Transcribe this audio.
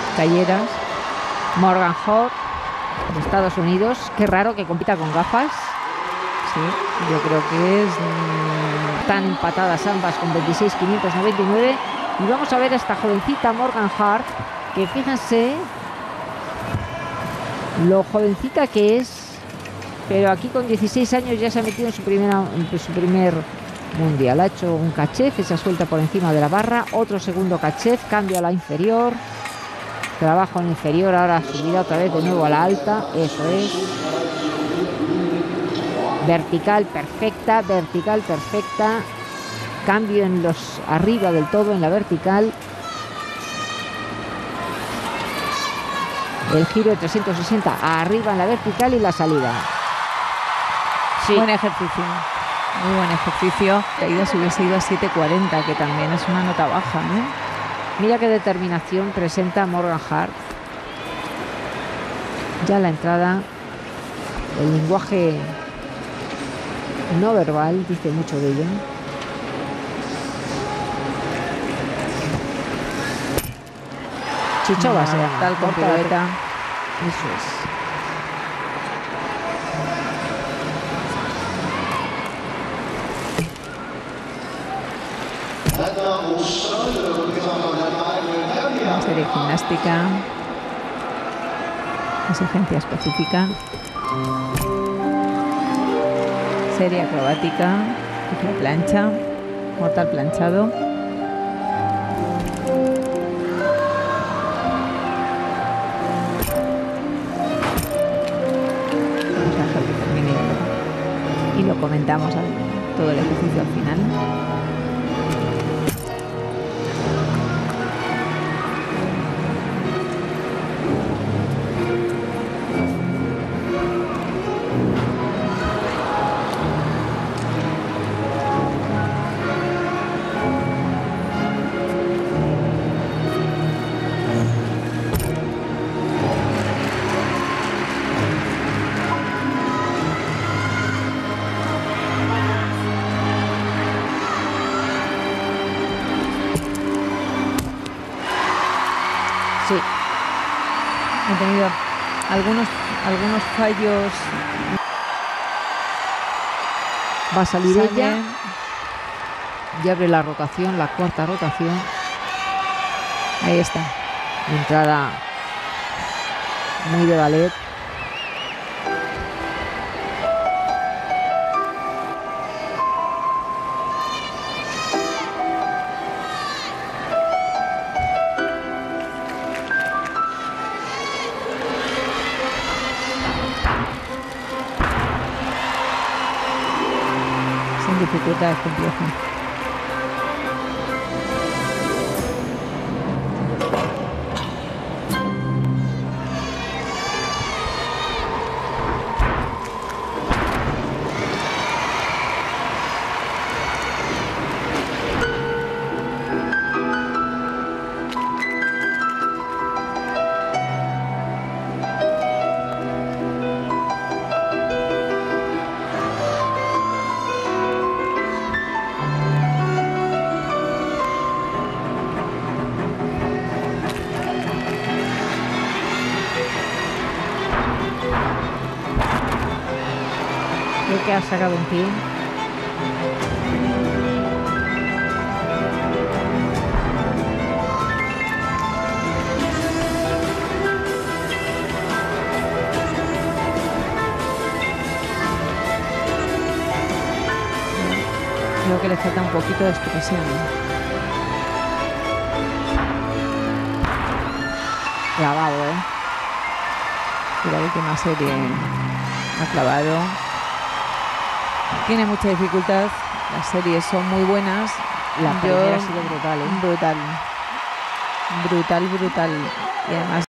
calleras. Morgan Hurd, de Estados Unidos. Qué raro que compita con gafas. Sí, yo creo que están empatadas ambas con 26.599. Y vamos a ver a esta jovencita Morgan Hurd, que fíjense lo jovencita que es, pero aquí con 16 años ya se ha metido en su primer mundial. Ha hecho un cachef, esa suelta por encima de la barra, otro segundo cachef, cambio a la inferior, trabajo en inferior, ahora subida otra vez de nuevo a la alta, eso es. Vertical perfecta, cambio en los arriba del todo, en la vertical. El giro de 360 arriba en la vertical y la salida. Sí. Buen ejercicio, muy buen ejercicio. Caída si hubiese ido a 7.40, que también es una nota baja, ¿no? Mira qué determinación presenta Morgan Hurd. Ya la entrada, el lenguaje no verbal dice mucho de ella. Chichova se llama, tal con pirueta. Eso es. Una serie gimnástica, exigencia específica, serie acrobática, la plancha, mortal planchado. Vamos a dejar que termine y lo comentamos todo el ejercicio al final. Sí. He tenido algunos fallos. Va a salir ella. Y abre la rotación, la cuarta rotación. Ahí está. Entrada muy de ballet. Sin dificultades, complejo. Creo que ha sacado un pie. Creo que le falta un poquito de expresión. Clavado, Y la última serie ha clavado. Tiene mucha dificultad. Las series son muy buenas. La primera ha sido brutal, Brutal. Y además